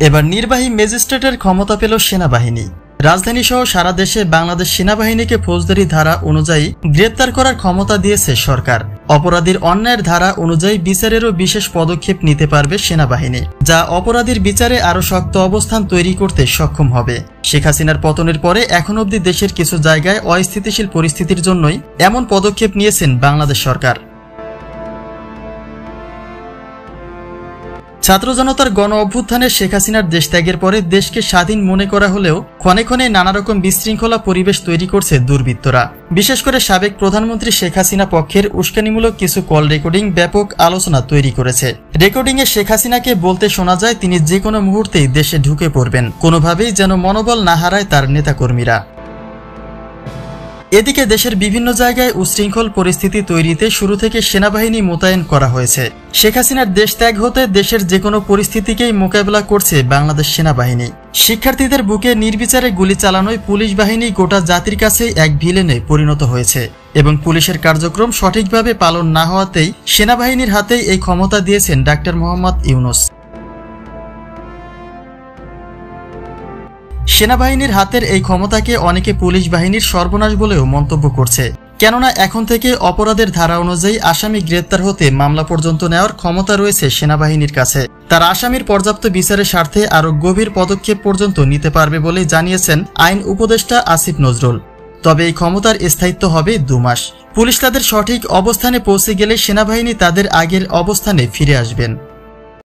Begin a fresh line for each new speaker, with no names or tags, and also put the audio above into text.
এবার নির্বাহী ম্যাজিস্ট্রেটের ক্ষমতা পেল সেনাবাহিনী। রাজধানী সহ সারা দেশে বাংলাদেশ সেনাবাহিনীকে ফৌজদারি ধারা অনুযায়ী গ্রেপ্তার করার ক্ষমতা দিয়েছে সরকার। অপরাধীর অন্যায়ের ধারা অনুযায়ী বিচারেরও বিশেষ পদক্ষেপ নিতে পারবে সেনাবাহিনী, যা অপরাধীর বিচারে আরও শক্ত অবস্থান তৈরি করতে সক্ষম হবে। শেখ হাসিনার পতনের পরে এখন অবধি দেশের কিছু জায়গায় অস্থিতিশীল পরিস্থিতির জন্যই এমন পদক্ষেপ নিয়েছেন বাংলাদেশ সরকার। ছাত্র জনতার গণ অভ্যুত্থানে শেখ হাসিনার দেশত্যাগের পরে দেশকে স্বাধীন মনে করা হলেও ক্ষণে ক্ষণে নানা রকম বিশৃঙ্খলা পরিবেশ তৈরি করছে দুর্বৃত্তরা। বিশেষ করে সাবেক প্রধানমন্ত্রী শেখ হাসিনা পক্ষের উস্কানিমূলক কিছু কল রেকর্ডিং ব্যাপক আলোচনা তৈরি করেছে। রেকর্ডিংয়ে শেখ হাসিনাকে বলতে শোনা যায় তিনি যে কোনো মুহূর্তেই দেশে ঢুকে পড়বেন, কোনোভাবেই যেন মনোবল না হারায় তার নেতাকর্মীরা। এদিকে দেশের বিভিন্ন জায়গায় উশৃঙ্খল পরিস্থিতি তৈরিতে শুরু থেকে সেনাবাহিনী মোতায়েন করা হয়েছে। শেখ হাসিনার দেশ ত্যাগ হতে দেশের যে কোনো পরিস্থিতিকেই মোকাবেলা করছে বাংলাদেশ সেনাবাহিনী। শিক্ষার্থীদের বুকে নির্বিচারে গুলি চালানোয় পুলিশ বাহিনী গোটা জাতির কাছেই এক ভিলেনে পরিণত হয়েছে এবং পুলিশের কার্যক্রম সঠিকভাবে পালন না হওয়াতেই সেনাবাহিনীর হাতেই এই ক্ষমতা দিয়েছেন ডাক্তার মোহাম্মদ ইউনূস। সেনাবাহিনীর হাতের এই ক্ষমতাকে অনেকে পুলিশ বাহিনীর সর্বনাশ বলেও মন্তব্য করছে, কেননা এখন থেকে অপরাধের ধারা অনুযায়ী আসামি গ্রেপ্তার হতে মামলা পর্যন্ত নেওয়ার ক্ষমতা রয়েছে সেনাবাহিনীর কাছে। তারা আসামির পর্যাপ্ত বিচারের স্বার্থে আরও গভীর পদক্ষেপ পর্যন্ত নিতে পারবে বলে জানিয়েছেন আইন উপদেষ্টা আসিফ নজরুল। তবে এই ক্ষমতার স্থায়িত্ব হবে 2 মাস। পুলিশ তাদের সঠিক অবস্থানে পৌঁছে গেলে সেনাবাহিনী তাদের আগের অবস্থানে ফিরে আসবেন।